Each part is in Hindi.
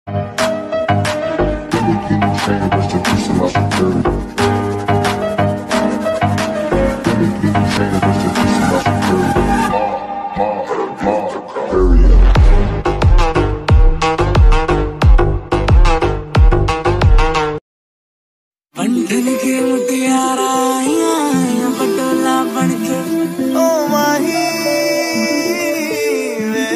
बंधन के मुटियारा आया पटोला बनके ओ माही वे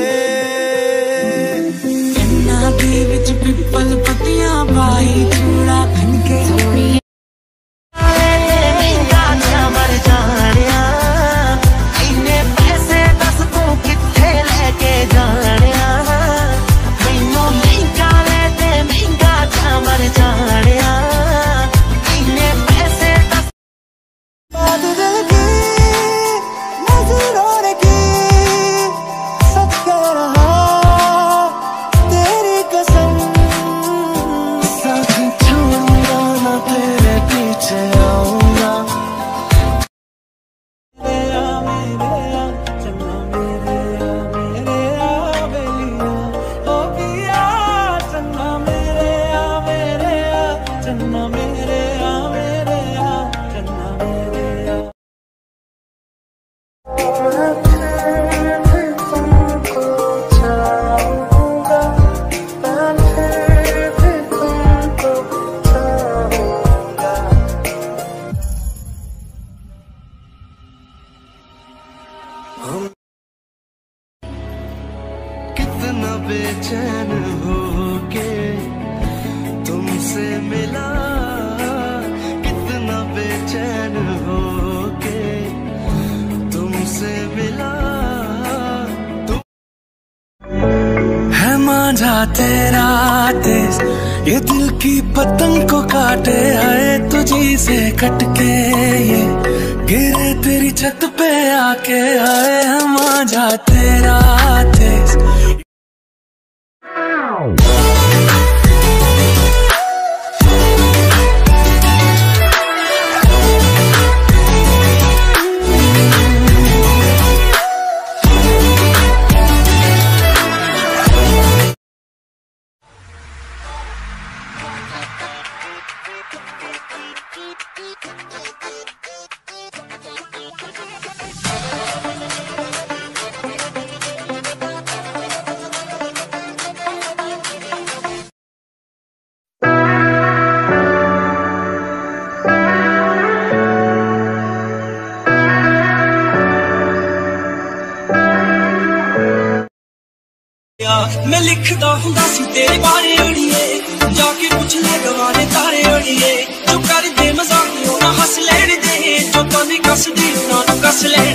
कन्ना दे विच पिपल पत्तियां पाई चूड़ा खनके कितना बेचैन होके तुमसे मिला, कितना बेचैन होके तुमसे मिला। है मांझा तेरा तेज ये दिल की पतंग को काटे, आए तुझी से कटके ये गिरे तेरी छत पे आके, आए है मांझा तेरा तेज। मैं लिखता हुंदा सी तेरे बारे अड़िए, जाके पुछ ले गवाने तारे अड़िए, जो कर दे मजाक ना हंस लेने दे, जो तो नहीं कस दी ना कस ले।